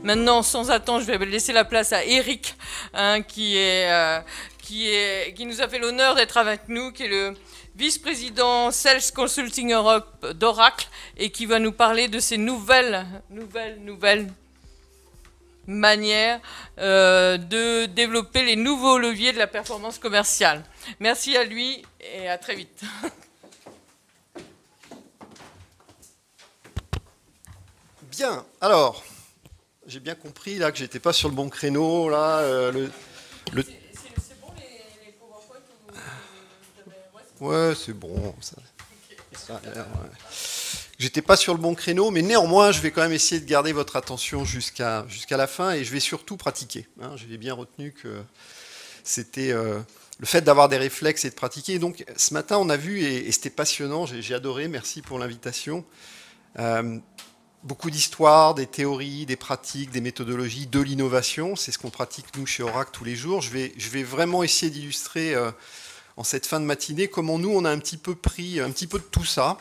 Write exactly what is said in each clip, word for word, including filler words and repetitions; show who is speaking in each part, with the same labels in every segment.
Speaker 1: Maintenant, sans attendre, je vais laisser la place à Eric, hein, qui, est, euh, qui, est, qui nous a fait l'honneur d'être avec nous, qui est le vice-président Sales Consulting Europe d'Oracle, et qui va nous parler de ces nouvelles, nouvelles, nouvelles manières euh, de développer les nouveaux leviers de la performance commerciale. Merci à lui et à très vite.
Speaker 2: Bien, alors, j'ai bien compris là que j'étais pas sur le bon créneau. Là, euh, le, le...
Speaker 1: C'est bon les, les PowerPoint ou...
Speaker 2: Ouais, c'est bon. Ça, ça a l'air, ouais. J'étais pas sur le bon créneau, mais néanmoins, je vais quand même essayer de garder votre attention jusqu'à jusqu'à la fin et je vais surtout pratiquer. Hein. J'avais bien retenu que c'était euh, le fait d'avoir des réflexes et de pratiquer. Donc, ce matin, on a vu, et, et c'était passionnant, j'ai adoré, merci pour l'invitation. Euh, Beaucoup d'histoires, des théories, des pratiques, des méthodologies, de l'innovation. C'est ce qu'on pratique, nous, chez Oracle, tous les jours. Je vais, je vais vraiment essayer d'illustrer, euh, en cette fin de matinée, comment nous, on a un petit peu pris un petit peu de tout ça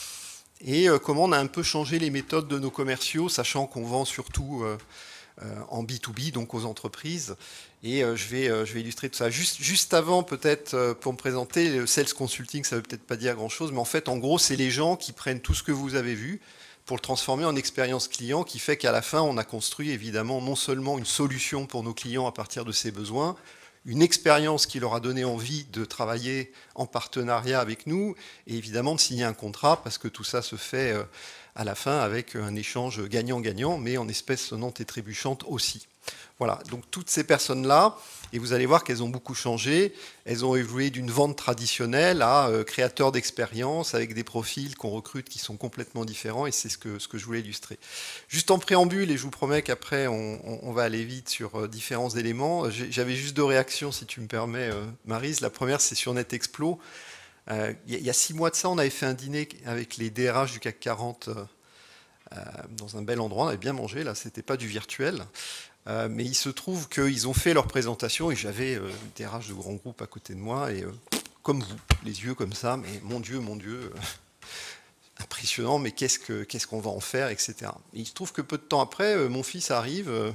Speaker 2: et euh, comment on a un peu changé les méthodes de nos commerciaux, sachant qu'on vend surtout euh, euh, en B deux B, donc aux entreprises. Et euh, je, vais, euh, je vais illustrer tout ça. Juste, juste avant, peut-être, euh, pour me présenter, le Sales Consulting, ça ne veut peut-être pas dire grand-chose, mais en fait, en gros, c'est les gens qui prennent tout ce que vous avez vu pour le transformer en expérience client, qui fait qu'à la fin, on a construit évidemment non seulement une solution pour nos clients à partir de ses besoins, une expérience qui leur a donné envie de travailler en partenariat avec nous, et évidemment de signer un contrat, parce que tout ça se fait à la fin avec un échange gagnant-gagnant, mais en espèces sonnantes et trébuchantes aussi. Voilà, donc toutes ces personnes-là, et vous allez voir qu'elles ont beaucoup changé, elles ont évolué d'une vente traditionnelle à euh, créateurs d'expérience avec des profils qu'on recrute qui sont complètement différents, et c'est ce que, ce que je voulais illustrer. Juste en préambule, et je vous promets qu'après on, on, on va aller vite sur euh, différents éléments, j'avais juste deux réactions si tu me permets, euh, Maryse. La première, c'est sur NetExplo. Euh, il y a six mois de ça, on avait fait un dîner avec les D R H du CAC quarante euh, euh, dans un bel endroit, on avait bien mangé, là c'était pas du virtuel. Euh, mais il se trouve qu'ils ont fait leur présentation et j'avais euh, des D R H de grands groupes à côté de moi et euh, comme vous, les yeux comme ça, mais mon Dieu, mon Dieu, euh, impressionnant, mais qu'est-ce que, qu'est-ce qu'on va en faire, et cetera. Et il se trouve que peu de temps après, euh, mon fils arrive, euh,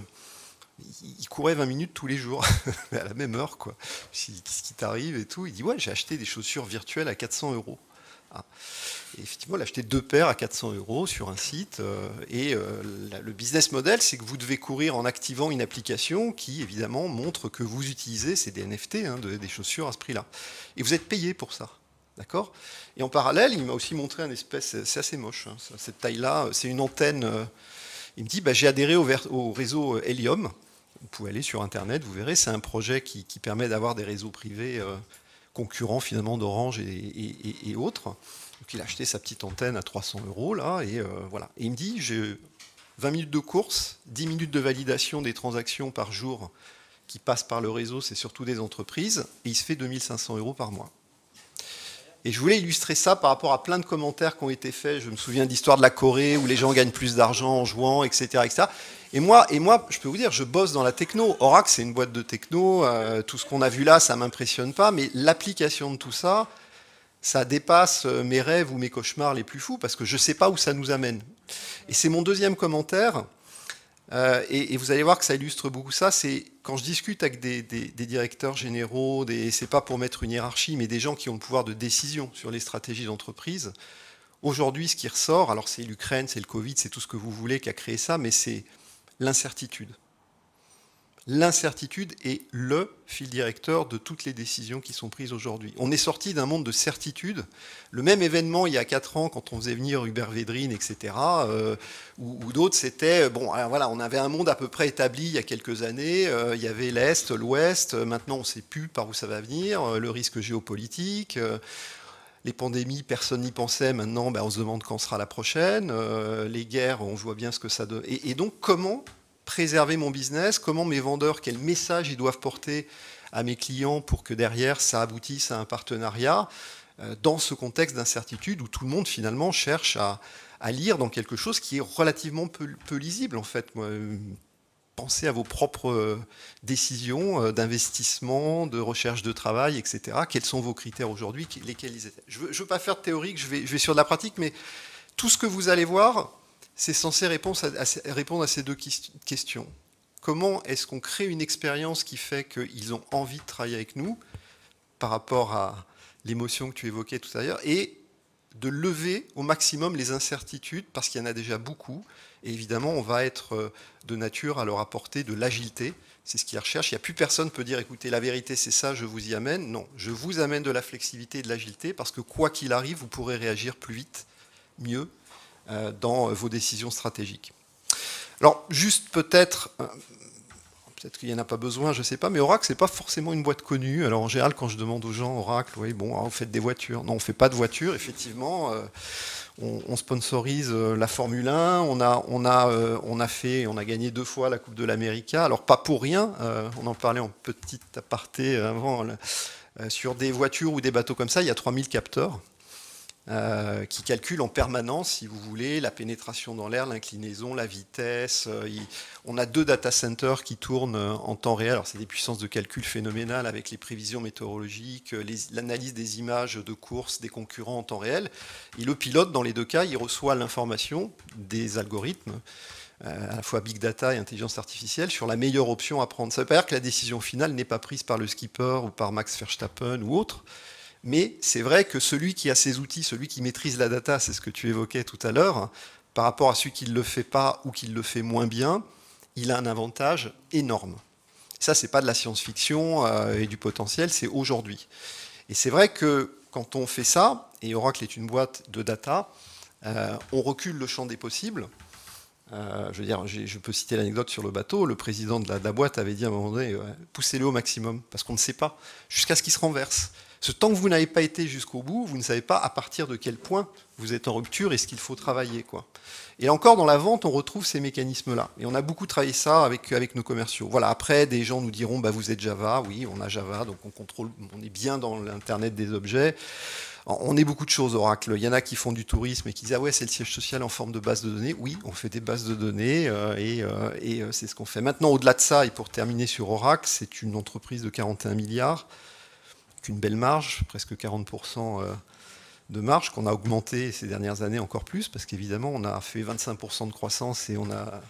Speaker 2: il, il courait vingt minutes tous les jours, à la même heure, quoi. Je dis, qu'est-ce qui t'arrive et tout. Il dit, ouais, j'ai acheté des chaussures virtuelles à quatre cents euros. Ah. Et effectivement, il a acheté deux paires à quatre cents euros sur un site. Euh, et euh, la, le business model, c'est que vous devez courir en activant une application qui, évidemment, montre que vous utilisez, c'est des N F T, hein, de, des chaussures à ce prix-là. Et vous êtes payé pour ça. D'accord ? Et en parallèle, il m'a aussi montré un espèce, c'est assez moche, hein, cette taille-là, c'est une antenne. Euh, il me dit, bah, j'ai adhéré au, au réseau Helium. Vous pouvez aller sur Internet, vous verrez, c'est un projet qui, qui permet d'avoir des réseaux privés euh, concurrents finalement d'Orange et, et, et, et autres. Donc il a acheté sa petite antenne à trois cents euros là, et euh, voilà. Et il me dit, j'ai vingt minutes de course, dix minutes de validation des transactions par jour qui passent par le réseau, c'est surtout des entreprises, et il se fait deux mille cinq cents euros par mois. Et je voulais illustrer ça par rapport à plein de commentaires qui ont été faits. Je me souviens d'histoires de la Corée où les gens gagnent plus d'argent en jouant, et cetera, et cetera. Et moi, et moi, je peux vous dire, je bosse dans la techno. Oracle, c'est une boîte de techno. Euh, tout ce qu'on a vu là, ça ne m'impressionne pas. Mais l'application de tout ça, ça dépasse mes rêves ou mes cauchemars les plus fous parce que je ne sais pas où ça nous amène. Et c'est mon deuxième commentaire. Euh, et, et vous allez voir que ça illustre beaucoup ça. C'est quand je discute avec des, des, des directeurs généraux, des, c'est pas pour mettre une hiérarchie, mais des gens qui ont le pouvoir de décision sur les stratégies d'entreprise. Aujourd'hui, ce qui ressort, alors c'est l'Ukraine, c'est le Covid, c'est tout ce que vous voulez qui a créé ça, mais c'est l'incertitude. L'incertitude est le fil directeur de toutes les décisions qui sont prises aujourd'hui. On est sorti d'un monde de certitude. Le même événement il y a quatre ans, quand on faisait venir Hubert Védrine, et cetera, euh, ou, ou d'autres, c'était bon. Alors voilà, on avait un monde à peu près établi il y a quelques années. Euh, il y avait l'Est, l'Ouest. Maintenant, on ne sait plus par où ça va venir. Euh, le risque géopolitique. Euh, Les pandémies, personne n'y pensait. Maintenant, ben, on se demande quand sera la prochaine. Euh, les guerres, on voit bien ce que ça donne. Et, et donc, comment préserver mon business, comment mes vendeurs, quel message ils doivent porter à mes clients pour que derrière ça aboutisse à un partenariat euh, dans ce contexte d'incertitude où tout le monde finalement cherche à, à lire dans quelque chose qui est relativement peu, peu lisible en fait. Moi, euh, pensez à vos propres euh, décisions euh, d'investissement, de recherche de travail, et cetera. Quels sont vos critères aujourd'hui, lesquels ils étaient. Je ne veux, je veux pas faire de théorique, je vais, je vais sur de la pratique, mais tout ce que vous allez voir, c'est censé répondre à, à, répondre à ces deux questions. Comment est-ce qu'on crée une expérience qui fait qu'ils ont envie de travailler avec nous par rapport à l'émotion que tu évoquais tout à l'heure, et de lever au maximum les incertitudes, parce qu'il y en a déjà beaucoup, et évidemment on va être de nature à leur apporter de l'agilité, c'est ce qu'ils recherchent. Il n'y a plus personne qui peut dire, écoutez, la vérité c'est ça, je vous y amène. Non, je vous amène de la flexibilité et de l'agilité, parce que quoi qu'il arrive, vous pourrez réagir plus vite, mieux, euh, dans vos décisions stratégiques. Alors, juste peut-être, euh, peut-être qu'il n'y en a pas besoin, je ne sais pas, mais Oracle, ce n'est pas forcément une boîte connue. Alors, en général, quand je demande aux gens, Oracle, oui, bon, ah, vous faites des voitures. Non, on ne fait pas de voitures, effectivement. Euh, on, on sponsorise euh, la Formule un. On a, on, a, euh, on, a fait, on a gagné deux fois la Coupe de l'América. Alors, pas pour rien. Euh, on en parlait en petite aparté avant. Euh, sur des voitures ou des bateaux comme ça, il y a trois mille capteurs. Euh, qui calcule en permanence, si vous voulez, la pénétration dans l'air, l'inclinaison, la vitesse. Euh, il, on a deux data centers qui tournent en temps réel. Alors c'est des puissances de calcul phénoménales avec les prévisions météorologiques, l'analyse des images de course des concurrents en temps réel. Et le pilote, dans les deux cas, il reçoit l'information des algorithmes, euh, à la fois big data et intelligence artificielle, sur la meilleure option à prendre. Ça ne veut pas dire que la décision finale n'est pas prise par le skipper ou par Max Verstappen ou autre. Mais c'est vrai que celui qui a ces outils, celui qui maîtrise la data, c'est ce que tu évoquais tout à l'heure, par rapport à celui qui ne le fait pas ou qui le fait moins bien, il a un avantage énorme. Ça, ce n'est pas de la science-fiction euh, et du potentiel, c'est aujourd'hui. Et c'est vrai que quand on fait ça, et Oracle est une boîte de data, euh, on recule le champ des possibles. Euh, je veux dire, je peux citer l'anecdote sur le bateau. Le président de la, de la boîte avait dit à un moment donné, ouais, poussez-le au maximum, parce qu'on ne sait pas, jusqu'à ce qu'il se renverse. Ce tant que vous n'avez pas été jusqu'au bout, vous ne savez pas à partir de quel point vous êtes en rupture et ce qu'il faut travailler, quoi. Et encore, dans la vente, on retrouve ces mécanismes-là. Et on a beaucoup travaillé ça avec, avec nos commerciaux. Voilà, après, des gens nous diront, bah, vous êtes Java. Oui, on a Java, donc on contrôle, on est bien dans l'Internet des objets. On est beaucoup de choses, Oracle. Il y en a qui font du tourisme et qui disent « Ah ouais, c'est le siège social en forme de base de données ». Oui, on fait des bases de données euh, et, euh, et euh, c'est ce qu'on fait. Maintenant, au-delà de ça, et pour terminer sur Oracle, c'est une entreprise de quarante et un milliards, qu'une belle marge, presque quarante pour cent de marge, qu'on a augmenté ces dernières années encore plus, parce qu'évidemment, on a fait vingt-cinq pour cent de croissance et on a,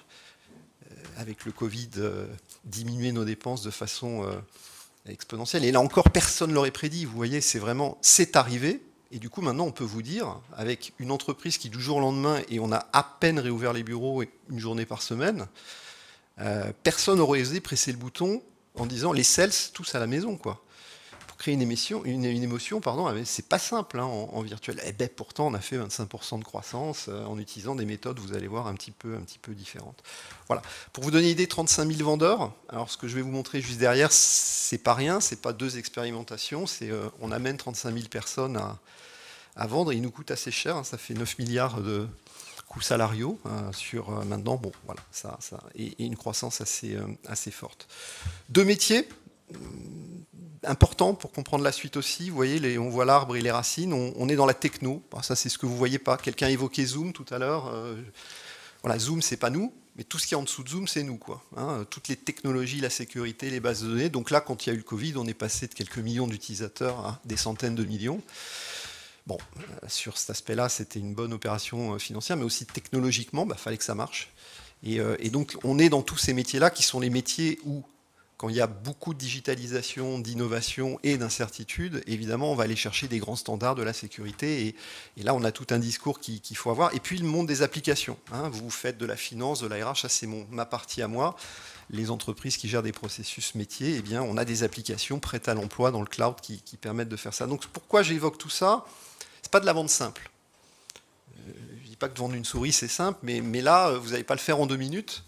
Speaker 2: avec le Covid, diminué nos dépenses de façon exponentielle. Et là encore, personne ne l'aurait prédit. Vous voyez, c'est vraiment, c'est arrivé. Et du coup, maintenant, on peut vous dire, avec une entreprise qui, du jour au lendemain, et on a à peine réouvert les bureaux une journée par semaine, euh, personne n'aurait osé presser le bouton en disant les sales tous à la maison, quoi. Pour créer une émotion, une, une émotion, pardon, c'est pas simple hein, en, en virtuel. Et ben, pourtant, on a fait vingt-cinq pour cent de croissance euh, en utilisant des méthodes, vous allez voir, un petit peu, un petit peu différentes. Voilà. Pour vous donner une idée, trente-cinq mille vendeurs. Alors, ce que je vais vous montrer juste derrière, c'est pas rien, c'est pas deux expérimentations, c'est euh, on amène trente-cinq mille personnes à à vendre, et il nous coûte assez cher, hein, ça fait neuf milliards de coûts salariaux euh, sur euh, maintenant, bon, voilà, ça, ça, et, et une croissance assez, euh, assez forte. Deux métiers euh, importants pour comprendre la suite aussi, vous voyez, les, on voit l'arbre et les racines, on, on est dans la techno, bon, ça c'est ce que vous voyez pas, quelqu'un évoquait Zoom tout à l'heure, euh, voilà, Zoom c'est pas nous, mais tout ce qui est en dessous de Zoom c'est nous, quoi, hein, toutes les technologies, la sécurité, les bases de données, donc là quand il y a eu le Covid, on est passé de quelques millions d'utilisateurs à des centaines de millions. Bon, euh, sur cet aspect-là, c'était une bonne opération euh, financière, mais aussi technologiquement, il bah, fallait que ça marche. Et, euh, et donc, on est dans tous ces métiers-là, qui sont les métiers où, quand il y a beaucoup de digitalisation, d'innovation et d'incertitude, évidemment, on va aller chercher des grands standards de la sécurité. Et, et là, on a tout un discours qu'il qu'il faut avoir. Et puis, le monde des applications. Hein, vous faites de la finance, de la R H, ça c'est mon, ma partie à moi. Les entreprises qui gèrent des processus métiers, eh bien, on a des applications prêtes à l'emploi dans le cloud qui, qui permettent de faire ça. Donc, pourquoi j'évoque tout ça ? C'est pas de la vente simple. Euh, je ne dis pas que de vendre une souris, c'est simple, mais, mais là, vous n'allez pas le faire en deux minutes.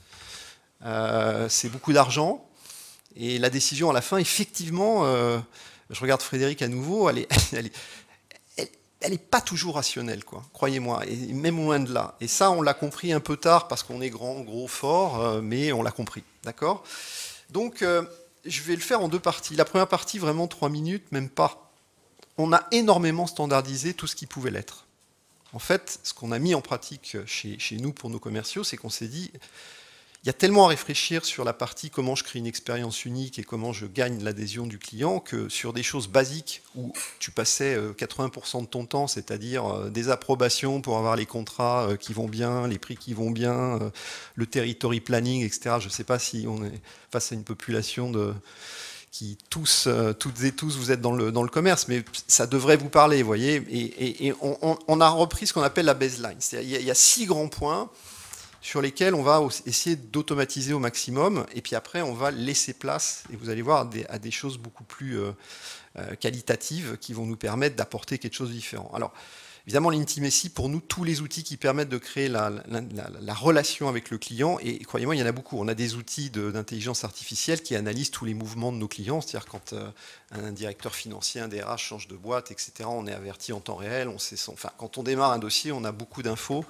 Speaker 2: Euh, c'est beaucoup d'argent. Et la décision à la fin, effectivement, euh, je regarde Frédéric à nouveau, elle n'est elle est, elle, elle est pas toujours rationnelle, quoi, croyez-moi, et même loin de là. Et ça, on l'a compris un peu tard, parce qu'on est grand, gros, fort, euh, mais on l'a compris, d'accord ? Donc, euh, je vais le faire en deux parties. La première partie, vraiment trois minutes, même pas. On a énormément standardisé tout ce qui pouvait l'être. En fait, ce qu'on a mis en pratique chez, chez nous pour nos commerciaux, c'est qu'on s'est dit, il y a tellement à réfléchir sur la partie comment je crée une expérience unique et comment je gagne l'adhésion du client que sur des choses basiques où tu passais quatre-vingts pour cent de ton temps, c'est-à-dire des approbations pour avoir les contrats qui vont bien, les prix qui vont bien, le territory planning, et cetera. Je ne sais pas si on est face à une population de... qui tous, toutes et tous, vous êtes dans le, dans le commerce, mais ça devrait vous parler, vous voyez. Et, et, et on, on a repris ce qu'on appelle la baseline. C'est-à-dire, il y a, il y a six grands points sur lesquels on va essayer d'automatiser au maximum, et puis après on va laisser place, et vous allez voir, à des, à des choses beaucoup plus euh, euh, qualitatives qui vont nous permettre d'apporter quelque chose de différent. Alors, évidemment, l'intimacy, pour nous, tous les outils qui permettent de créer la, la, la, la relation avec le client, et croyez-moi, il y en a beaucoup. On a des outils d'intelligence artificielle qui analysent tous les mouvements de nos clients, c'est-à-dire quand euh, un directeur financier, un D R H change de boîte, et cetera, on est averti en temps réel, on sait son, enfin, quand on démarre un dossier, on a beaucoup d'infos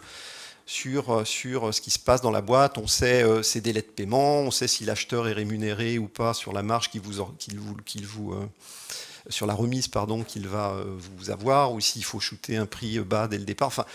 Speaker 2: Sur, sur ce qui se passe dans la boîte, on sait euh, ses délais de paiement, on sait si l'acheteur est rémunéré ou pas sur la marge qu'il vous, qu'il vous, qu'il vous euh, sur la remise pardon qu'il va euh, vous avoir, ou s'il faut shooter un prix bas dès le départ. Enfin,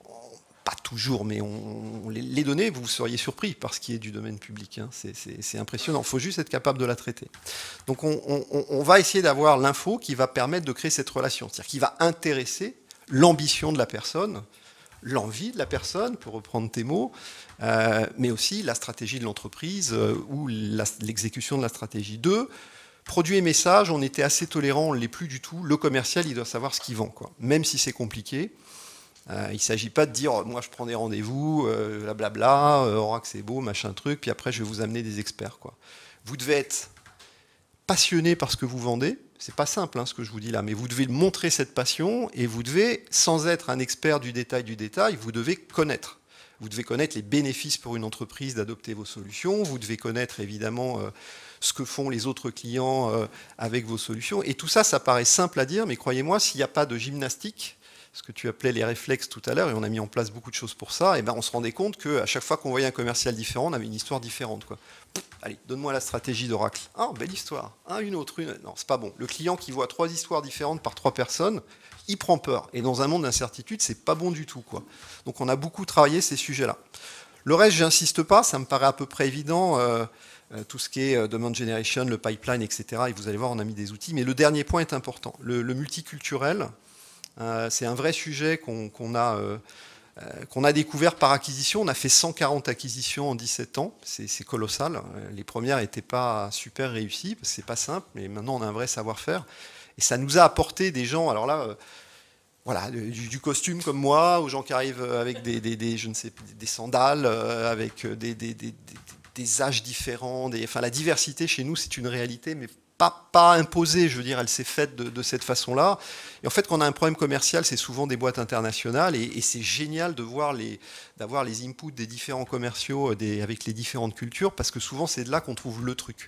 Speaker 2: pas toujours, mais on, on, les, les données, vous seriez surpris par ce qui est du domaine public. Hein. C'est impressionnant. Il faut juste être capable de la traiter. Donc, on, on, on va essayer d'avoir l'info qui va permettre de créer cette relation, c'est-à-dire qui va intéresser l'ambition de la personne, l'envie de la personne, pour reprendre tes mots, euh, mais aussi la stratégie de l'entreprise euh, ou l'exécution de la stratégie. Deux, produit et message, on était assez tolérant, on ne l'est plus du tout. Le commercial, il doit savoir ce qu'il vend, quoi. Même si c'est compliqué. Euh, il ne s'agit pas de dire, oh, moi je prends des rendez-vous, euh, blablabla, euh, Oracle c'est beau, machin truc, puis après je vais vous amener des experts, quoi. Vous devez être passionné par ce que vous vendez. C'est pas simple hein, ce que je vous dis là, mais vous devez montrer cette passion et vous devez, sans être un expert du détail du détail, vous devez connaître. Vous devez connaître les bénéfices pour une entreprise d'adopter vos solutions. Vous devez connaître évidemment euh, ce que font les autres clients euh, avec vos solutions. Et tout ça, ça paraît simple à dire, mais croyez-moi, s'il n'y a pas de gymnastique, ce que tu appelais les réflexes tout à l'heure, et on a mis en place beaucoup de choses pour ça, et ben on se rendait compte qu'à chaque fois qu'on voyait un commercial différent, on avait une histoire différente, quoi. Allez, donne-moi la stratégie d'Oracle. Ah, belle histoire. Ah, une autre, une. Non, c'est pas bon. Le client qui voit trois histoires différentes par trois personnes, il prend peur. Et dans un monde d'incertitude, c'est pas bon du tout, quoi. Donc on a beaucoup travaillé ces sujets-là. Le reste, j'insiste pas, ça me paraît à peu près évident. Euh, euh, tout ce qui est euh, demand generation, le pipeline, et cetera. Et vous allez voir, on a mis des outils. Mais le dernier point est important. Le, le multiculturel, euh, c'est un vrai sujet qu'on qu'on a. Euh, Euh, qu'on a découvert par acquisition. On a fait cent quarante acquisitions en dix-sept ans, c'est colossal. Les premières n'étaient pas super réussies, parce que c'est pas simple, mais maintenant on a un vrai savoir-faire. Et ça nous a apporté des gens, alors là, euh, voilà, du, du costume comme moi, aux gens qui arrivent avec des, des, des je ne sais, des sandales, euh, avec des, des, des, des âges différents. Des, enfin, la diversité chez nous, c'est une réalité, mais Pas, pas imposée, je veux dire, elle s'est faite de, de cette façon-là. Et en fait, quand on a un problème commercial, c'est souvent des boîtes internationales, et, et c'est génial de voir les, d'avoir les inputs des différents commerciaux des, avec les différentes cultures, parce que souvent, c'est de là qu'on trouve le truc,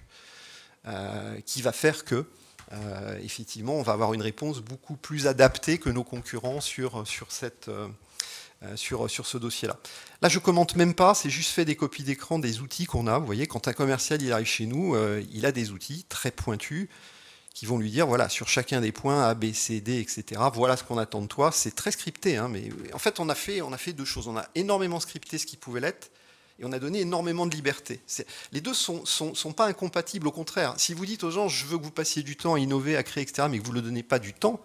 Speaker 2: euh, qui va faire que, euh, effectivement, on va avoir une réponse beaucoup plus adaptée que nos concurrents sur, sur cette... Euh, Euh, sur, sur ce dossier-là. Là, je ne commente même pas, c'est juste fait des copies d'écran des outils qu'on a. Vous voyez, quand un commercial il arrive chez nous, euh, il a des outils très pointus qui vont lui dire, voilà, sur chacun des points, A, B, C, D, et cetera, voilà ce qu'on attend de toi. C'est très scripté, hein, mais en fait, on a fait, on a fait deux choses. On a énormément scripté ce qui pouvait l'être, et on a donné énormément de liberté. Les deux ne sont, sont, sont pas incompatibles, au contraire. Si vous dites aux gens, je veux que vous passiez du temps à innover, à créer, et cetera, mais que vous ne le donnez pas du temps,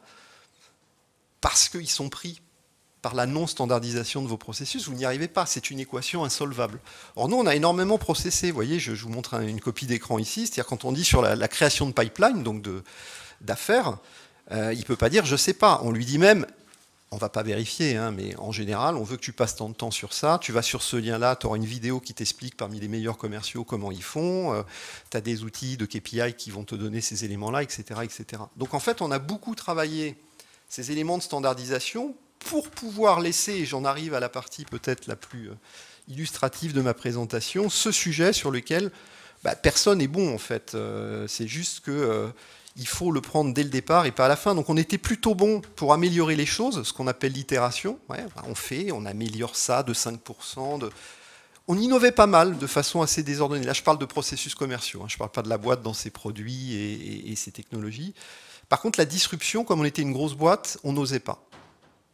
Speaker 2: parce qu'ils sont pris par la non-standardisation de vos processus, vous n'y arrivez pas. C'est une équation insolvable. Or, nous, on a énormément processé. Vous voyez, je, je vous montre un, une copie d'écran ici. C'est-à-dire, quand on dit sur la, la création de pipeline, donc d'affaires, euh, il ne peut pas dire « je ne sais pas ». On lui dit même, on ne va pas vérifier, hein, mais en général, on veut que tu passes tant de temps sur ça. Tu vas sur ce lien-là, tu auras une vidéo qui t'explique parmi les meilleurs commerciaux comment ils font. Euh, tu as des outils de K P I qui vont te donner ces éléments-là, et cetera, et cetera. Donc, en fait, on a beaucoup travaillé ces éléments de standardisation pour pouvoir laisser, et j'en arrive à la partie peut-être la plus illustrative de ma présentation, ce sujet sur lequel bah, personne n'est bon en fait. Euh, c'est juste qu'il euh, faut le prendre dès le départ et pas à la fin. Donc on était plutôt bon pour améliorer les choses, ce qu'on appelle l'itération. Ouais, bah, on fait, on améliore ça de cinq pour cent. De... On innovait pas mal de façon assez désordonnée. Là je parle de processus commerciaux, hein, je ne parle pas de la boîte dans ses produits et, et, et ses technologies. Par contre la disruption, comme on était une grosse boîte, on n'osait pas.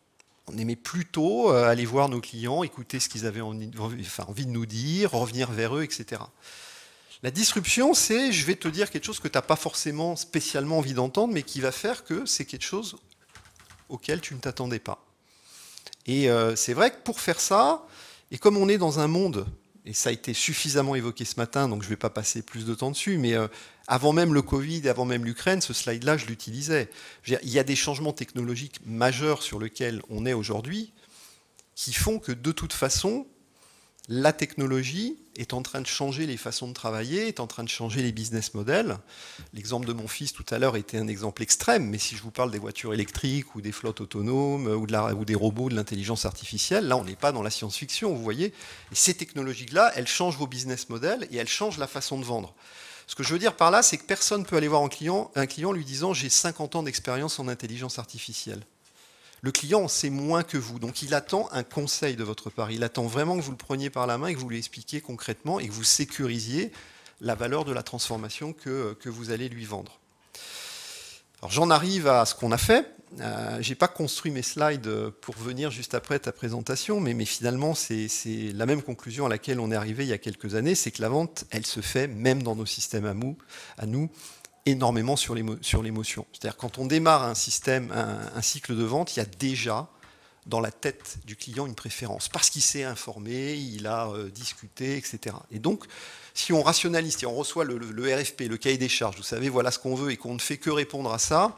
Speaker 2: on aimait plutôt aller voir nos clients, écouter ce qu'ils avaient envie, enfin, envie de nous dire, revenir vers eux, et cetera. La disruption, c'est, je vais te dire quelque chose que tu n'as pas forcément spécialement envie d'entendre, mais qui va faire que c'est quelque chose auquel tu ne t'attendais pas. Et euh, c'est vrai que pour faire ça, et comme on est dans un monde, et ça a été suffisamment évoqué ce matin, donc je ne vais pas passer plus de temps dessus, mais euh, avant même le Covid et avant même l'Ukraine, ce slide-là, je l'utilisais. Il y a des changements technologiques majeurs sur lesquels on est aujourd'hui qui font que de toute façon, la technologie est en train de changer les façons de travailler, est en train de changer les business models. L'exemple de mon fils tout à l'heure était un exemple extrême, mais si je vous parle des voitures électriques ou des flottes autonomes ou, de la, ou des robots, de l'intelligence artificielle, là on n'est pas dans la science-fiction, vous voyez. Et ces technologies-là, elles changent vos business models et elles changent la façon de vendre. Ce que je veux dire par là, c'est que personne ne peut aller voir un client, un client lui disant « j'ai cinquante ans d'expérience en intelligence artificielle ». Le client en sait moins que vous, donc il attend un conseil de votre part. Il attend vraiment que vous le preniez par la main et que vous lui expliquiez concrètement et que vous sécurisiez la valeur de la transformation que, que vous allez lui vendre. Alors j'en arrive à ce qu'on a fait. Euh, je n'ai pas construit mes slides pour venir juste après ta présentation, mais, mais finalement c'est la même conclusion à laquelle on est arrivé il y a quelques années, c'est que la vente, elle se fait même dans nos systèmes à, mou, à nous, énormément sur l'émotion. C'est-à-dire quand on démarre un système, un, un cycle de vente, il y a déjà dans la tête du client une préférence, parce qu'il s'est informé, il a euh, discuté, et cetera. Et donc, si on rationalise, si on reçoit le, le, le R F P, le cahier des charges, vous savez, voilà ce qu'on veut, et qu'on ne fait que répondre à ça,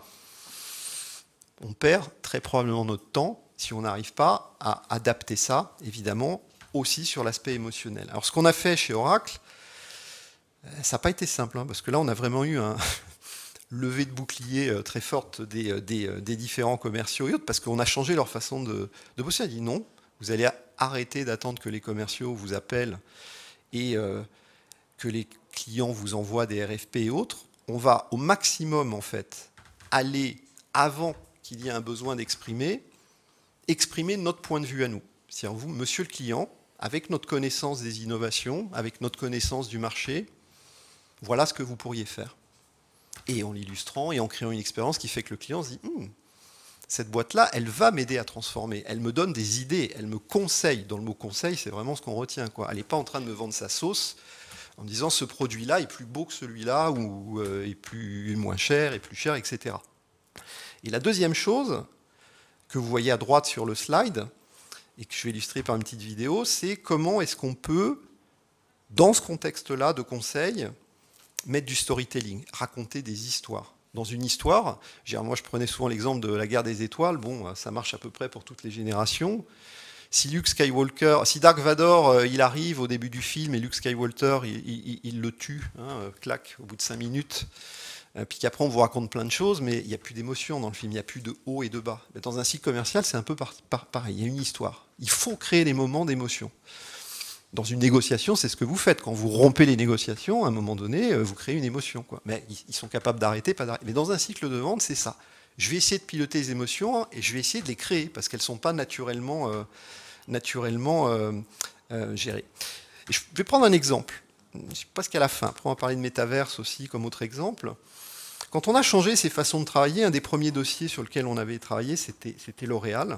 Speaker 2: on perd très probablement notre temps, si on n'arrive pas à adapter ça, évidemment, aussi sur l'aspect émotionnel. Alors ce qu'on a fait chez Oracle, ça n'a pas été simple, hein, parce que là, on a vraiment eu un levée de bouclier très forte des, des, des différents commerciaux et autres, parce qu'on a changé leur façon de, de bosser. On a dit non, vous allez arrêter d'attendre que les commerciaux vous appellent et euh, que les clients vous envoient des R F P et autres. On va au maximum, en fait, aller avant qu'il y ait un besoin d'exprimer, exprimer notre point de vue à nous. C'est-à-dire vous, monsieur le client, avec notre connaissance des innovations, avec notre connaissance du marché, voilà ce que vous pourriez faire. Et en l'illustrant et en créant une expérience qui fait que le client se dit hm, cette boîte-là, elle va m'aider à transformer. Elle me donne des idées, elle me conseille. Dans le mot conseil, c'est vraiment ce qu'on retient, quoi. Elle n'est pas en train de me vendre sa sauce en disant ce produit-là est plus beau que celui-là, ou euh, est plus, moins cher, est plus cher, et cetera. Et la deuxième chose que vous voyez à droite sur le slide, et que je vais illustrer par une petite vidéo, c'est comment est-ce qu'on peut, dans ce contexte-là de conseil, mettre du storytelling, raconter des histoires. Dans une histoire, moi je prenais souvent l'exemple de la guerre des étoiles, bon, ça marche à peu près pour toutes les générations. Si Luke Skywalker, si Dark Vador, il arrive au début du film et Luke Skywalker, il, il, il le tue, hein, clac, au bout de cinq minutes, puis qu'après on vous raconte plein de choses, mais il n'y a plus d'émotion dans le film, il n'y a plus de haut et de bas. Mais dans un cycle commercial, c'est un peu par, par, pareil, il y a une histoire. Il faut créer des moments d'émotion. Dans une négociation, c'est ce que vous faites. Quand vous rompez les négociations, à un moment donné, vous créez une émotion, quoi. Mais ils sont capables d'arrêter, pas d'arrêter. Mais dans un cycle de vente, c'est ça. Je vais essayer de piloter les émotions et je vais essayer de les créer parce qu'elles ne sont pas naturellement, euh, naturellement euh, euh, gérées. Et je vais prendre un exemple. Je suis presque à la fin. Après, on va parler de métaverse aussi comme autre exemple. Quand on a changé ces façons de travailler, un des premiers dossiers sur lequel on avait travaillé, c'était c'était L'Oréal.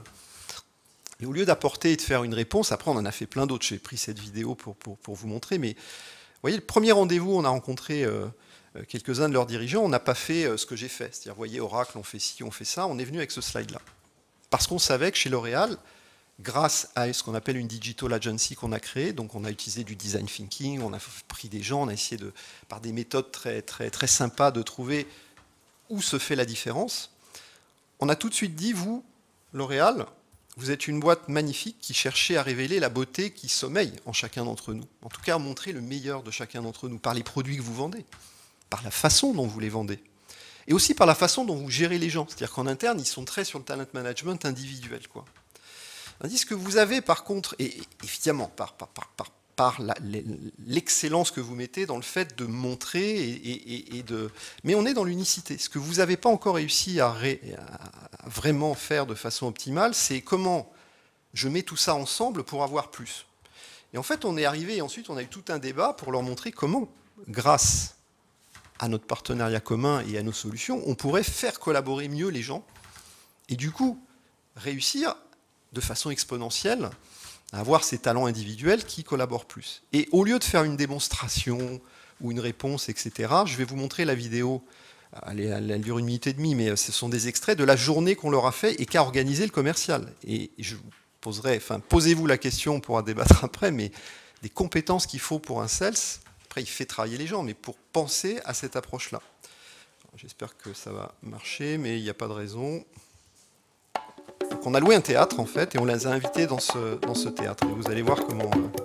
Speaker 2: Et au lieu d'apporter et de faire une réponse, après on en a fait plein d'autres, j'ai pris cette vidéo pour, pour, pour vous montrer, mais vous voyez, le premier rendez-vous, on a rencontré euh, quelques-uns de leurs dirigeants, on n'a pas fait euh, ce que j'ai fait, c'est-à-dire, vous voyez, Oracle, on fait ci, on fait ça, on est venu avec ce slide-là. Parce qu'on savait que chez L'Oréal, grâce à ce qu'on appelle une digital agency qu'on a créée, donc on a utilisé du design thinking, on a pris des gens, on a essayé de, par des méthodes très, très, très sympas de trouver où se fait la différence. On a tout de suite dit, vous, L'Oréal, vous êtes une boîte magnifique qui cherchait à révéler la beauté qui sommeille en chacun d'entre nous. En tout cas, à montrer le meilleur de chacun d'entre nous, par les produits que vous vendez, par la façon dont vous les vendez, et aussi par la façon dont vous gérez les gens. C'est-à-dire qu'en interne, ils sont très sur le talent management individuel, quoi. Tandis que vous avez, par contre, et évidemment, par, par, par, par, par l'excellence que vous mettez dans le fait de montrer, et, et, et de... mais on est dans l'unicité. Ce que vous n'avez pas encore réussi à, ré, à vraiment faire de façon optimale, c'est comment je mets tout ça ensemble pour avoir plus. Et en fait, on est arrivé, et ensuite on a eu tout un débat pour leur montrer comment, grâce à notre partenariat commun et à nos solutions, on pourrait faire collaborer mieux les gens, et du coup, réussir de façon exponentielle, à avoir ces talents individuels qui collaborent plus. Et au lieu de faire une démonstration ou une réponse, et cetera, je vais vous montrer la vidéo. Elle, est, elle dure une minute et demie, mais ce sont des extraits de la journée qu'on leur a fait et qu'a organisé le commercial. Et je vous poserai, enfin, posez-vous la question, on pourra débattre après, mais des compétences qu'il faut pour un sales, après il fait travailler les gens, mais pour penser à cette approche-là. J'espère que ça va marcher, mais il n'y a pas de raison. Donc on a loué un théâtre, en fait, et on les a invités dans ce, dans ce théâtre. Et vous allez voir comment... Euh,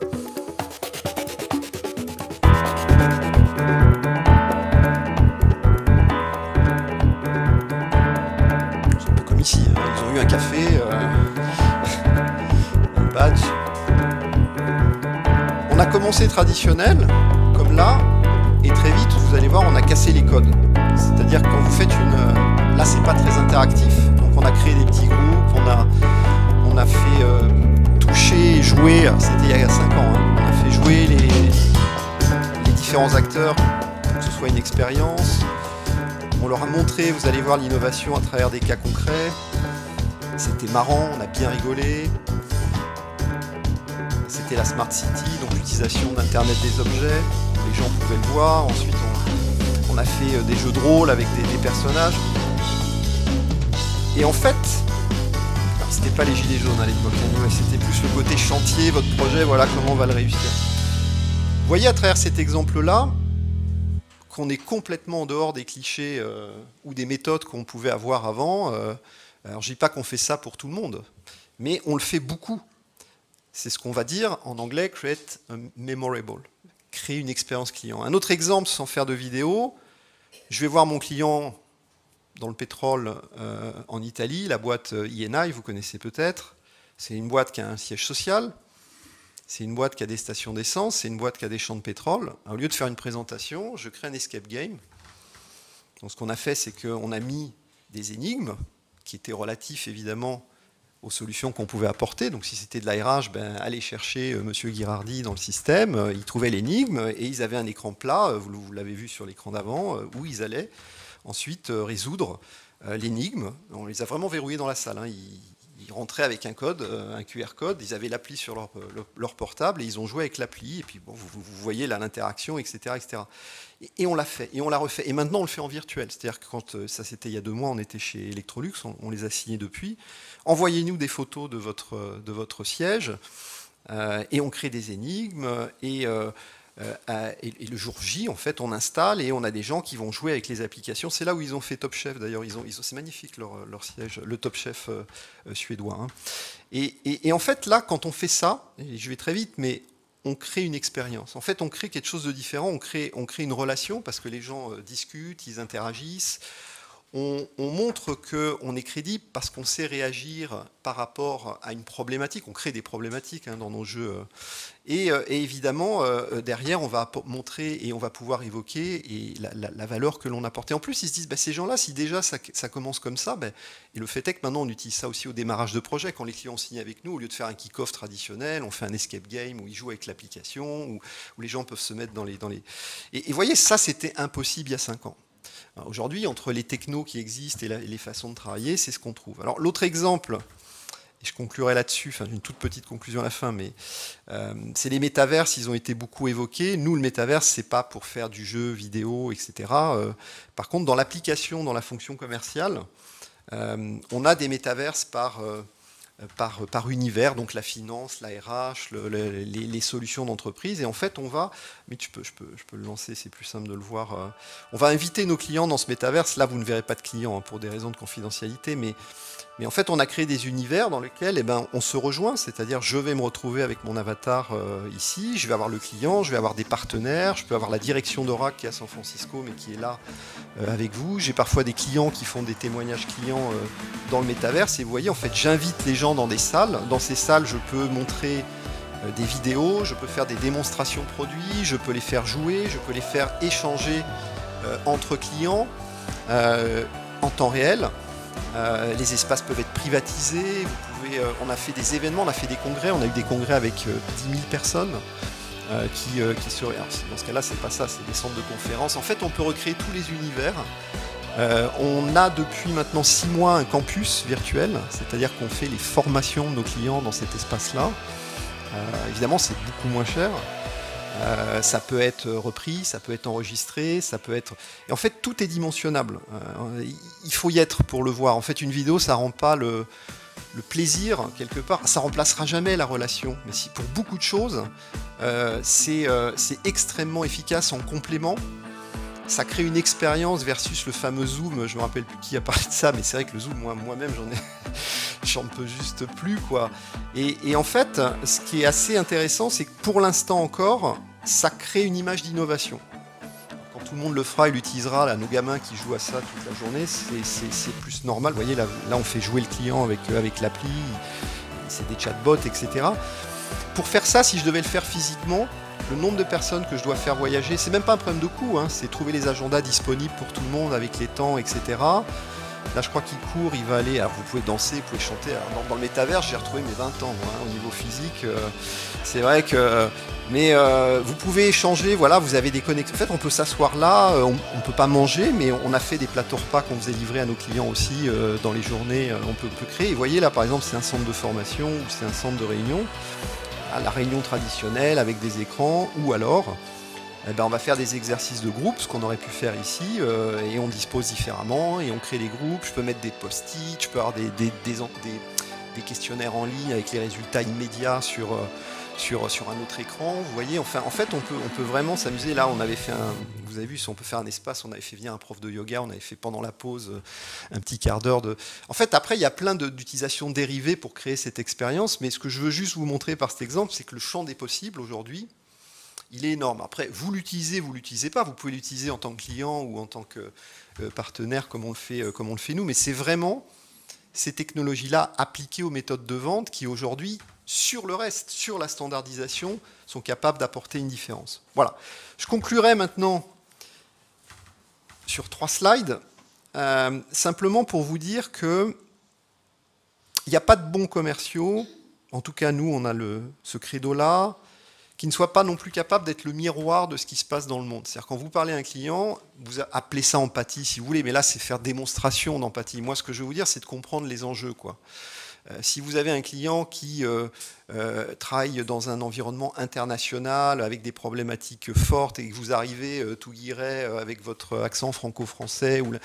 Speaker 2: ici, hein. Ils ont eu un café, euh, un badge. On a commencé traditionnel, comme là, et très vite, vous allez voir, on a cassé les codes. C'est-à-dire que quand vous faites une... Là, c'est pas très interactif, donc on a créé des petits groupes, on a, on a fait euh, toucher, jouer, c'était il y a cinq ans, hein. On a fait jouer les, les différents acteurs pour que ce soit une expérience. On leur a montré, vous allez voir l'innovation à travers des cas concrets. C'était marrant, on a bien rigolé. C'était la Smart City, donc l'utilisation d'Internet des objets. Les gens pouvaient le voir. Ensuite, on, on a fait des jeux de rôle avec des, des personnages. Et en fait, c'était pas les gilets jaunes à l'époque, c'était plus le côté chantier, votre projet, voilà comment on va le réussir. Vous voyez à travers cet exemple-là, qu'on est complètement en dehors des clichés euh, ou des méthodes qu'on pouvait avoir avant. Euh, alors je ne dis pas qu'on fait ça pour tout le monde, mais on le fait beaucoup. C'est ce qu'on va dire en anglais, create a memorable, créer une expérience client. Un autre exemple, sans faire de vidéo, je vais voir mon client dans le pétrole euh, en Italie, la boîte I N I, vous connaissez peut-être. C'est une boîte qui a un siège social. C'est une boîte qui a des stations d'essence, c'est une boîte qui a des champs de pétrole. Alors, au lieu de faire une présentation, je crée un escape game. Donc, ce qu'on a fait, c'est qu'on a mis des énigmes qui étaient relatifs, évidemment, aux solutions qu'on pouvait apporter. Donc, si c'était de l'A R H, ben, allez chercher euh, M. Girardi dans le système. Euh, ils trouvaient l'énigme et ils avaient un écran plat, euh, vous, vous l'avez vu sur l'écran d'avant, euh, où ils allaient ensuite euh, résoudre euh, l'énigme. On les a vraiment verrouillés dans la salle. Hein. Ils, Ils rentraient avec un code, un Q R code, ils avaient l'appli sur leur, leur portable et ils ont joué avec l'appli. Et puis bon, vous, vous voyez là l'interaction, et cetera, et cetera. Et, et on l'a fait, et on l'a refait. Et maintenant on le fait en virtuel. C'est-à-dire que quand ça c'était il y a deux mois, on était chez Electrolux, on, on les a signés depuis. Envoyez-nous des photos de votre, de votre siège euh, et on crée des énigmes et euh, Euh, et, et le jour J, en fait, on installe et on a des gens qui vont jouer avec les applications. C'est là où ils ont fait Top Chef, d'ailleurs. Ils ont, ils ont, c'est magnifique leur, leur siège, le Top Chef euh, euh, suédois. Hein. Et, et, et en fait, là, quand on fait ça, et je vais très vite, mais on crée une expérience. En fait, on crée quelque chose de différent. On crée, on crée une relation parce que les gens euh, discutent, ils interagissent. On, on montre qu'on est crédible parce qu'on sait réagir par rapport à une problématique. On crée des problématiques hein, dans nos jeux. Et, et évidemment, euh, derrière, on va montrer et on va pouvoir évoquer et la, la, la valeur que l'on apporte. Et en plus, ils se disent, bah, ces gens-là, si déjà ça, ça commence comme ça, bah, et le fait est que maintenant, on utilise ça aussi au démarrage de projet. Quand les clients signent avec nous, au lieu de faire un kick-off traditionnel, on fait un escape game où ils jouent avec l'application, où, où les gens peuvent se mettre dans les... Dans les... Et, et voyez, ça, c'était impossible il y a cinq ans. Aujourd'hui, entre les technos qui existent et, la, et les façons de travailler, c'est ce qu'on trouve. Alors, l'autre exemple, et je conclurai là-dessus, enfin, une toute petite conclusion à la fin, mais euh, c'est les métaverses, ils ont été beaucoup évoqués. Nous, le métaverse, c'est pas pour faire du jeu vidéo, et cetera. Euh, par contre, dans l'application, dans la fonction commerciale, euh, on a des métaverses par... Euh, Par, par univers, donc la finance, la R H, le, le, les, les solutions d'entreprise. Et en fait, on va, mais tu peux, je, peux, je peux le lancer, c'est plus simple de le voir. Euh, on va inviter nos clients dans ce métaverse. Là, vous ne verrez pas de clients hein, pour des raisons de confidentialité, mais, mais en fait, on a créé des univers dans lesquels eh ben, on se rejoint. C'est-à-dire, je vais me retrouver avec mon avatar euh, ici, je vais avoir le client, je vais avoir des partenaires, je peux avoir la direction d'Oracle qui est à San Francisco, mais qui est là euh, avec vous. J'ai parfois des clients qui font des témoignages clients euh, dans le métaverse. Et vous voyez, en fait, j'invite les gens dans des salles. Dans ces salles, je peux montrer euh, des vidéos, je peux faire des démonstrations produits, je peux les faire jouer, je peux les faire échanger euh, entre clients euh, en temps réel. Euh, les espaces peuvent être privatisés. Vous pouvez, euh, on a fait des événements, on a fait des congrès, on a eu des congrès avec euh, dix mille personnes euh, qui, euh, qui seraient... Alors, dans ce cas-là, c'est pas ça, c'est des centres de conférences. En fait, on peut recréer tous les univers Euh, on a depuis maintenant six mois un campus virtuel, c'est-à-dire qu'on fait les formations de nos clients dans cet espace-là. Euh, évidemment, c'est beaucoup moins cher. Euh, ça peut être repris, ça peut être enregistré, ça peut être... Et en fait, tout est dimensionnable. Euh, il faut y être pour le voir. En fait, une vidéo, ça rend pas le, le plaisir, quelque part. Ça remplacera jamais la relation. Mais si, pour beaucoup de choses, euh, c'est euh, c'est extrêmement efficace en complément. Ça crée une expérience versus le fameux Zoom. Je me rappelle plus qui a parlé de ça, mais c'est vrai que le Zoom, moi, moi-même, j'en ai... j'en peux juste plus, quoi. Et, et en fait, ce qui est assez intéressant, c'est que pour l'instant encore, ça crée une image d'innovation. Quand tout le monde le fera et l'utilisera, là, nos gamins qui jouent à ça toute la journée, c'est plus normal. Vous voyez, là, là, on fait jouer le client avec, avec l'appli, c'est des chatbots, et cetera. Pour faire ça, si je devais le faire physiquement, le nombre de personnes que je dois faire voyager, c'est même pas un problème de coût, hein, c'est trouver les agendas disponibles pour tout le monde avec les temps, et cetera. Là, je crois qu'il court, il va aller. Alors, vous pouvez danser, vous pouvez chanter. Alors, dans, dans le métavers, j'ai retrouvé mes vingt ans, moi, hein, au niveau physique. Euh, c'est vrai que. Mais euh, vous pouvez échanger, voilà, vous avez des connexions. En fait, on peut s'asseoir là, on ne peut pas manger, mais on a fait des plateaux repas qu'on faisait livrer à nos clients aussi euh, dans les journées. Euh, on, peut, on peut créer. Et vous voyez, là, par exemple, c'est un centre de formation ou c'est un centre de réunion. À la réunion traditionnelle avec des écrans, ou alors. Eh ben, on va faire des exercices de groupe, ce qu'on aurait pu faire ici, euh, et on dispose différemment, et on crée des groupes. Je peux mettre des post-it, je peux avoir des, des, des, des, des questionnaires en ligne avec les résultats immédiats sur, euh, sur, sur un autre écran. Vous voyez, enfin, en fait, on peut, on peut vraiment s'amuser. Là, on avait fait un, vous avez vu, si on peut faire un espace, on avait fait venir un prof de yoga, on avait fait pendant la pause un petit quart d'heure de... En fait, après, il y a plein d'utilisations dérivées pour créer cette expérience, mais ce que je veux juste vous montrer par cet exemple, c'est que le champ des possibles aujourd'hui, il est énorme. Après, vous l'utilisez, vous ne l'utilisez pas. Vous pouvez l'utiliser en tant que client ou en tant que euh, partenaire, comme on le fait, euh, comme on le fait nous. Mais c'est vraiment ces technologies-là appliquées aux méthodes de vente qui, aujourd'hui, sur le reste, sur la standardisation, sont capables d'apporter une différence. Voilà. Je conclurai maintenant sur trois slides, euh, simplement pour vous dire qu'il n'y a pas de bons commerciaux. En tout cas, nous, on a le, ce credo-là, qui ne soit pas non plus capable d'être le miroir de ce qui se passe dans le monde. C'est-à-dire quand vous parlez à un client, vous appelez ça empathie si vous voulez, mais là c'est faire démonstration d'empathie. Moi ce que je veux vous dire c'est de comprendre les enjeux, quoi. Euh, si vous avez un client qui euh, euh, travaille dans un environnement international avec des problématiques fortes et que vous arrivez euh, tout guiret euh, avec votre accent franco-français, ou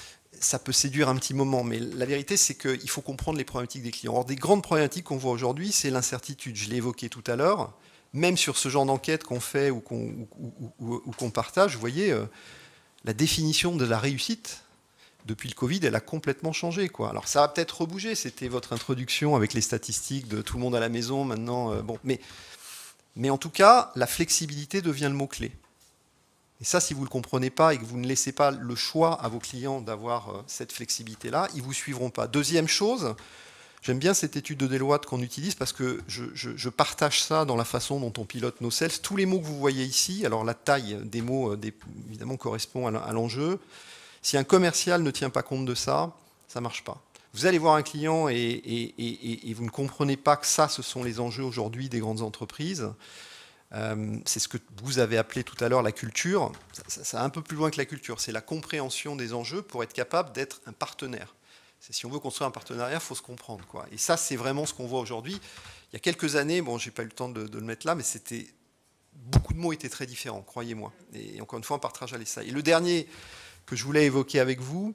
Speaker 2: ça peut séduire un petit moment, mais la vérité c'est qu'il faut comprendre les problématiques des clients. Or des grandes problématiques qu'on voit aujourd'hui, c'est l'incertitude. Je l'ai évoqué tout à l'heure. Même sur ce genre d'enquête qu'on fait ou qu'on ou, ou, ou, ou qu'on partage, vous voyez, euh, la définition de la réussite, depuis le Covid, elle a complètement changé, quoi. Alors ça va peut-être rebouger, c'était votre introduction avec les statistiques de tout le monde à la maison, maintenant, euh, bon, mais, mais en tout cas, la flexibilité devient le mot-clé. Et ça, si vous ne le comprenez pas et que vous ne laissez pas le choix à vos clients d'avoir euh, cette flexibilité-là, ils ne vous suivront pas. Deuxième chose, j'aime bien cette étude de Deloitte qu'on utilise parce que je, je, je partage ça dans la façon dont on pilote nos sales. Tous les mots que vous voyez ici, alors la taille des mots des, évidemment correspond à l'enjeu. Si un commercial ne tient pas compte de ça, ça ne marche pas. Vous allez voir un client et, et, et, et vous ne comprenez pas que ça, ce sont les enjeux aujourd'hui des grandes entreprises. Euh, c'est ce que vous avez appelé tout à l'heure la culture. Ça, ça, ça va un peu plus loin que la culture. C'est la compréhension des enjeux pour être capable d'être un partenaire. Si on veut construire un partenariat, il faut se comprendre, quoi. Et ça, c'est vraiment ce qu'on voit aujourd'hui. Il y a quelques années, bon, j'ai pas eu le temps de, de le mettre là, mais c'était beaucoup de mots étaient très différents, croyez-moi. Et encore une fois, on partage ça. Et le dernier que je voulais évoquer avec vous,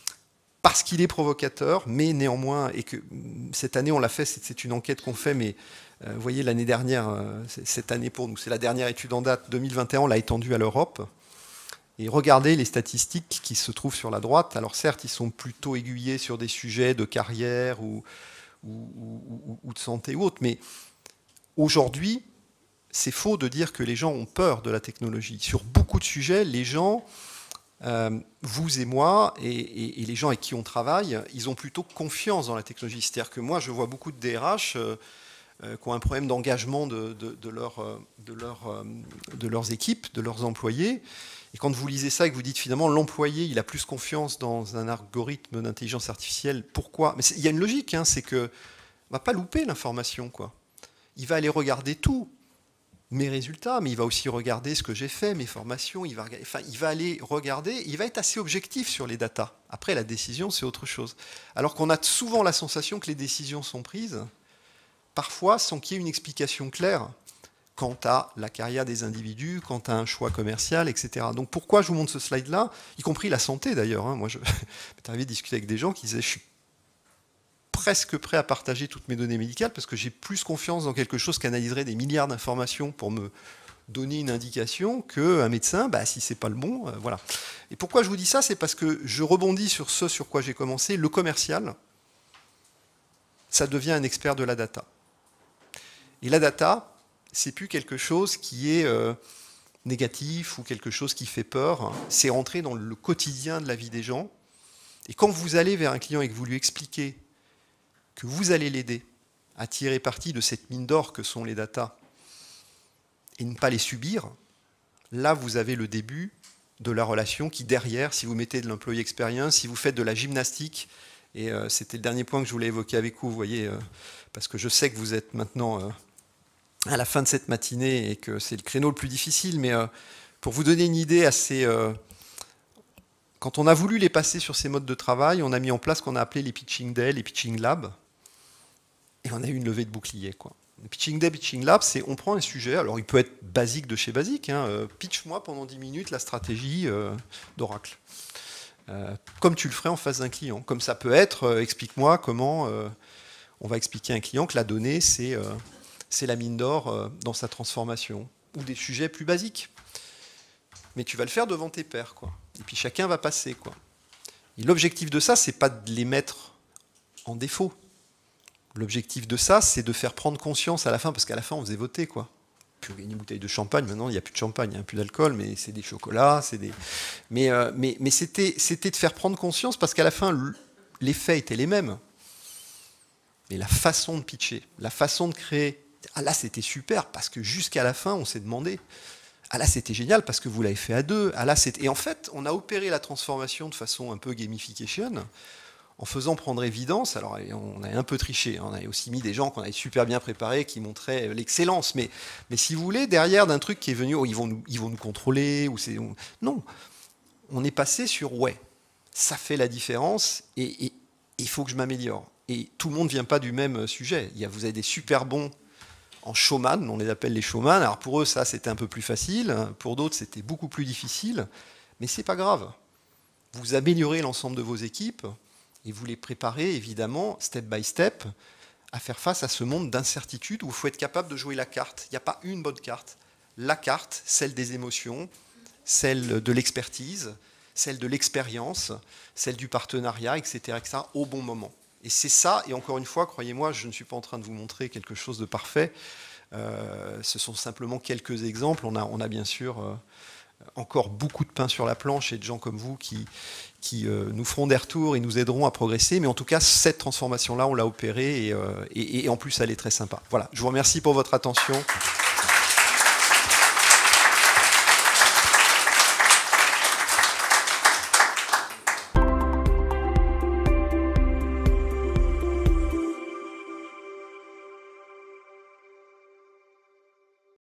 Speaker 2: parce qu'il est provocateur, mais néanmoins, et que cette année on l'a fait, c'est une enquête qu'on fait, mais euh, vous voyez, l'année dernière, euh, cette année pour nous, c'est la dernière étude en date, deux mille vingt et un, on l'a étendue à l'Europe. Et regardez les statistiques qui se trouvent sur la droite. Alors certes, ils sont plutôt aiguillés sur des sujets de carrière ou, ou, ou, ou de santé ou autre, mais aujourd'hui, c'est faux de dire que les gens ont peur de la technologie. Sur beaucoup de sujets, les gens, euh, vous et moi, et, et, et les gens avec qui on travaille, ils ont plutôt confiance dans la technologie. C'est-à-dire que moi, je vois beaucoup de D R H euh, euh, qui ont un problème d'engagement de, de, de, leur, de, leur, de leurs équipes, de leurs employés. Et quand vous lisez ça et que vous dites finalement l'employé, il a plus confiance dans un algorithme d'intelligence artificielle, pourquoi? Mais il y a une logique, hein, c'est qu'on ne va pas louper l'information, quoi. Il va aller regarder tout. mes résultats, mais il va aussi regarder ce que j'ai fait, mes formations, il va, regarder, enfin, il va aller regarder, il va être assez objectif sur les datas. Après, la décision, c'est autre chose. Alors qu'on a souvent la sensation que les décisions sont prises, parfois sans qu'il y ait une explication claire quant à la carrière des individus, quant à un choix commercial, et cetera. Donc pourquoi je vous montre ce slide-là, y compris la santé d'ailleurs. Hein. Moi, je m'est arrivé de discuter avec des gens qui disaient « je suis presque prêt à partager toutes mes données médicales parce que j'ai plus confiance dans quelque chose qui analyserait des milliards d'informations pour me donner une indication qu'un médecin, bah, si c'est pas le bon, euh, voilà. » Et pourquoi je vous dis ça, c'est parce que je rebondis sur ce sur quoi j'ai commencé. Le commercial, ça devient un expert de la data. Et la data, c'est plus quelque chose qui est euh, négatif ou quelque chose qui fait peur. C'est rentrer dans le quotidien de la vie des gens. Et quand vous allez vers un client et que vous lui expliquez que vous allez l'aider à tirer parti de cette mine d'or que sont les datas et ne pas les subir, là vous avez le début de la relation qui derrière, si vous mettez de l'employé expérience, si vous faites de la gymnastique, et euh, c'était le dernier point que je voulais évoquer avec vous, vous voyez, euh, parce que je sais que vous êtes maintenant euh, à la fin de cette matinée et que c'est le créneau le plus difficile, mais euh, pour vous donner une idée assez... Euh, quand on a voulu les passer sur ces modes de travail, on a mis en place ce qu'on a appelé les pitching day, les pitching labs, et on a eu une levée de bouclier, quoi. Le pitching day, pitching lab, c'est on prend un sujet, alors il peut être basique de chez basique, hein, euh, pitch-moi pendant dix minutes la stratégie euh, d'Oracle. Euh, comme tu le ferais en face d'un client. Comme ça peut être, euh, explique-moi comment euh, on va expliquer à un client que la donnée, c'est euh, c'est la mine d'or euh, dans sa transformation. Ou des sujets plus basiques. Mais tu vas le faire devant tes pairs, quoi. Et puis chacun va passer, quoi. Et l'objectif de ça, c'est pas de les mettre en défaut. L'objectif de ça, c'est de faire prendre conscience à la fin, parce qu'à la fin, on faisait voter, quoi. Puis on gagnait une bouteille de champagne, maintenant, il n'y a plus de champagne, il n'y a plus d'alcool, mais c'est des chocolats, c'est des... Mais, euh, mais, mais c'était, c'était de faire prendre conscience, parce qu'à la fin, les faits étaient les mêmes. Mais la façon de pitcher, la façon de créer... Ah là, c'était super, parce que jusqu'à la fin, on s'est demandé... Ah là, c'était génial, parce que vous l'avez fait à deux. Ah là, c'était... Et en fait, on a opéré la transformation de façon un peu gamification, en faisant prendre évidence, alors on a un peu triché, on a aussi mis des gens qu'on avait super bien préparés, qui montraient l'excellence, mais, mais si vous voulez, derrière d'un truc qui est venu, oh, ils, vont nous, ils vont nous contrôler, ou c'est, on... non, on est passé sur, ouais, ça fait la différence, et il faut que je m'améliore. Et tout le monde ne vient pas du même sujet. Il y a, vous avez des super bons en showman, on les appelle les showman, alors pour eux, ça, c'était un peu plus facile, pour d'autres, c'était beaucoup plus difficile, mais c'est pas grave. Vous améliorez l'ensemble de vos équipes, et vous les préparez, évidemment, step by step, à faire face à ce monde d'incertitude où il faut être capable de jouer la carte. Il n'y a pas une bonne carte. La carte, celle des émotions, celle de l'expertise, celle de l'expérience, celle du partenariat, et cetera, et cetera, au bon moment. Et c'est ça, et encore une fois, croyez-moi, je ne suis pas en train de vous montrer quelque chose de parfait. Euh, ce sont simplement quelques exemples. On a, on a bien sûr... Euh, encore beaucoup de pain sur la planche et de gens comme vous qui, qui euh, nous feront des retours et nous aideront à progresser. Mais en tout cas, cette transformation-là, on l'a opérée et, euh, et, et en plus, elle est très sympa. Voilà, je vous remercie pour votre attention.